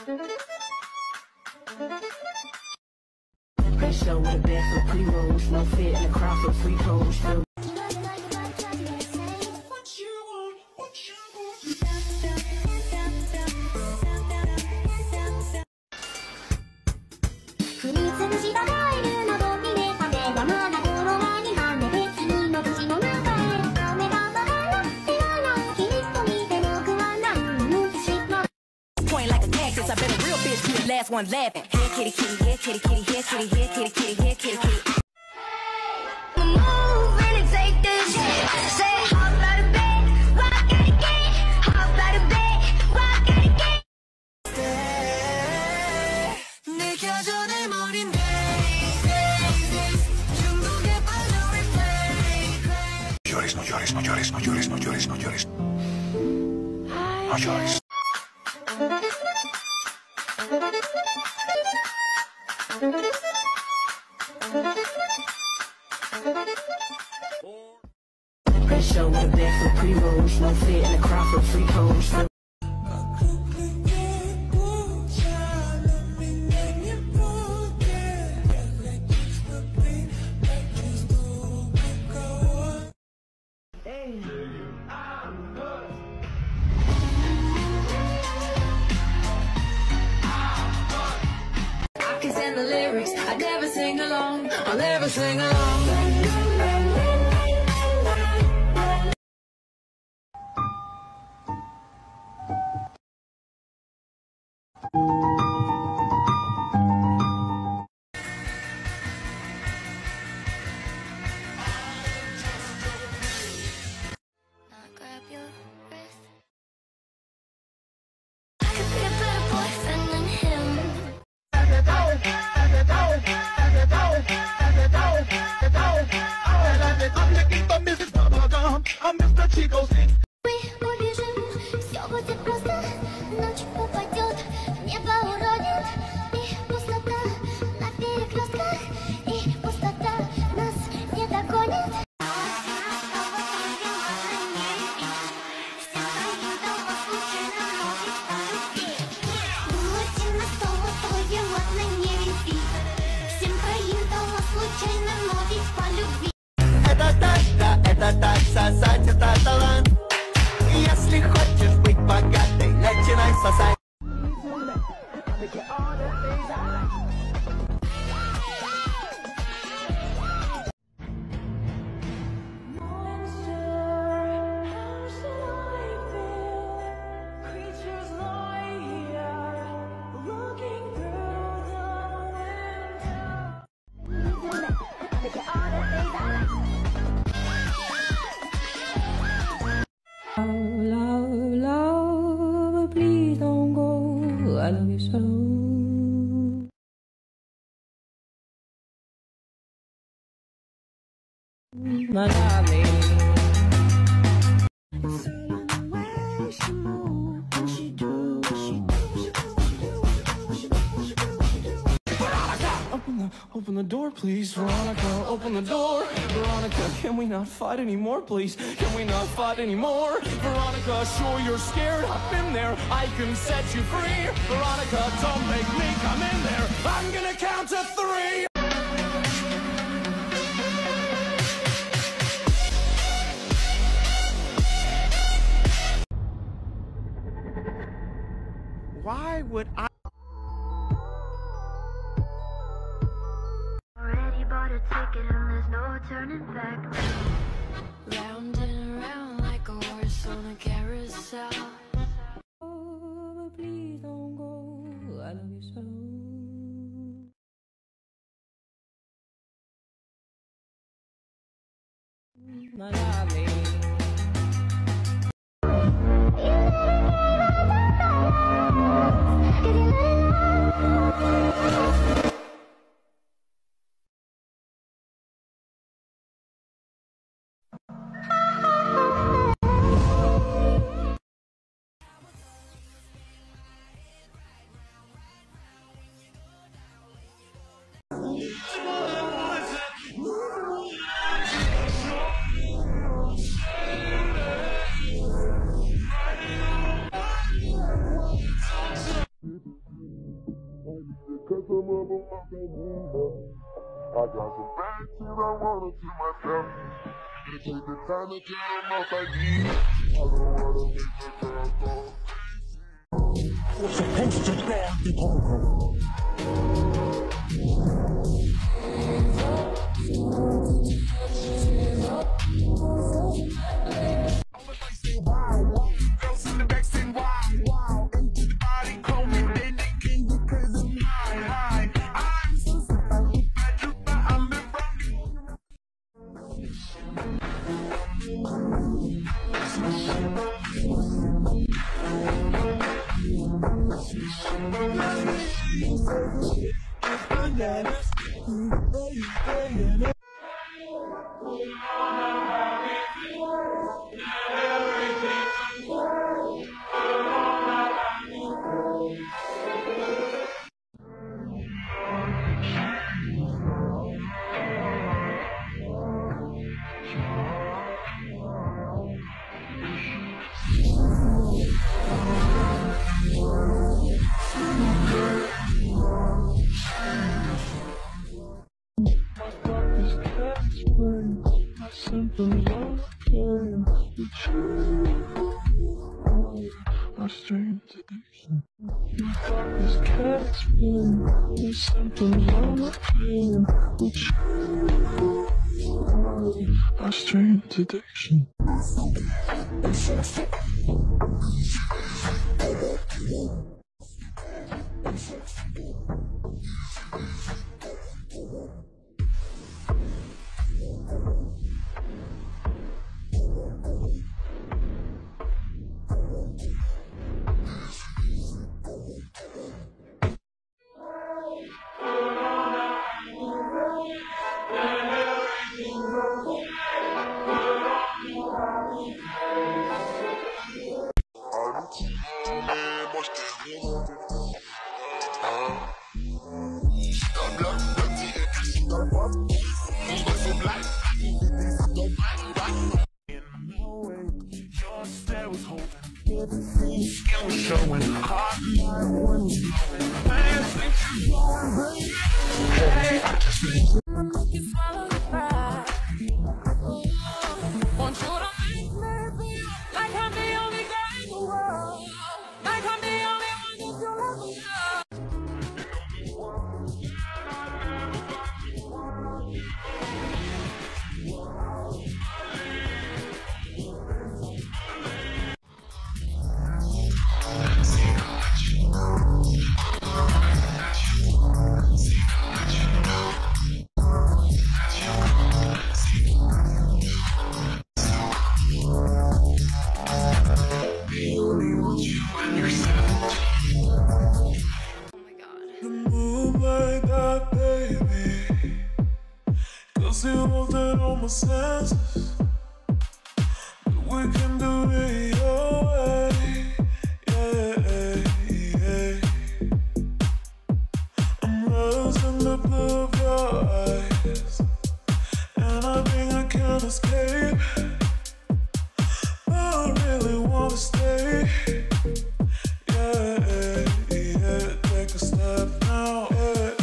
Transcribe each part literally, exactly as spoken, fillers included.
Show with a bed for pre-rolls, no fit in the crowd for free pose. Point like a cactus, I bet a real bitch be the last one laughing. Here kitty kitty, here kitty kitty, here kitty, here kitty kitty, here kitty kitty. Move and take this shit. Say hop out of bed, rock out of gate. Hop out of bed, rock out of gate. 내 겨전의 머리인데 중독에 빠져 replay. No llores, no llores, no llores, no llores, no llores, no llores. No llores. Show with a bed for pre-rolls, no fit in the crowd for free pose. I can sing the lyrics, I never sing along. I'll never sing along. Это так, сосать это талант. Если хочешь быть богатой, начинай сосать. Love, love, please don't go. I love you so. My darling. Open the, open the door, please, Veronica. Open the door, Veronica. Can we not fight anymore, please? Can we not fight anymore, Veronica? Sure you're scared. I've been there. I can set you free, Veronica. Don't make me come in there. I'm gonna count to three. Why would I? Already bought a ticket and there's no turning back. Round and around like a horse on a carousel. Oh, please don't go. I love you so. My darling. Getting got some bad shit I wanna to myself. I take the time to count them off I need. I don't wanna make my girl go. We're supposed to start the Congo. My strange addiction. My darkest cat's pain. The symptoms of my pain. My strange addiction. Showing hot hey, I just you swallow the pride. Want you to make me feel like I'm the only guy in the world, like I'm the only one that you'll ever love. You hold it on my senses. We can do it your way. Yeah, yeah. I'm losing the blue of your eyes, and I think I can't escape. I really wanna stay. Yeah, yeah. Take a step now. Yeah.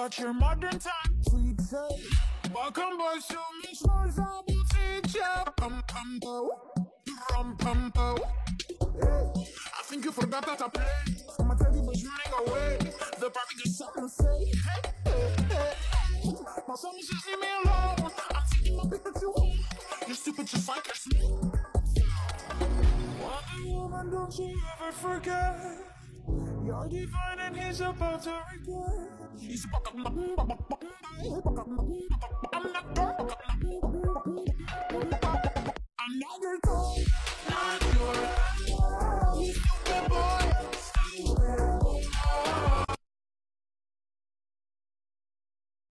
about your modern time. Sweet say, welcome boys to me, small I will teach ya. Pum pum po, rum pum po. Hey, I think you forgot that I play. My teddy was running away. The party got something to say. Hey, hey, hey, hey. My son just leave me alone. I'm taking my Pikachu home. You're stupid just like me. Wonder Woman, don't you ever forget. You're divine and he's about to regret. He's about to